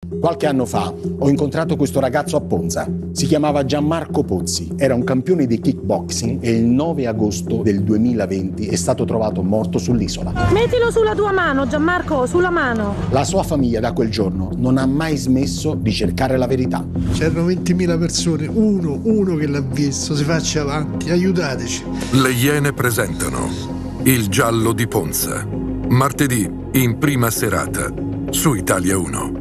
Qualche anno fa ho incontrato questo ragazzo a Ponza. Si chiamava Gianmarco Pozzi, era un campione di kickboxing e il 9 agosto del 2020 è stato trovato morto sull'isola. Mettilo sulla tua mano, Gianmarco, sulla mano. La sua famiglia da quel giorno non ha mai smesso di cercare la verità. C'erano 20.000 persone, uno che l'ha visto, si faccia avanti, aiutateci. Le Iene presentano Il giallo di Ponza, martedì in prima serata su Italia 1.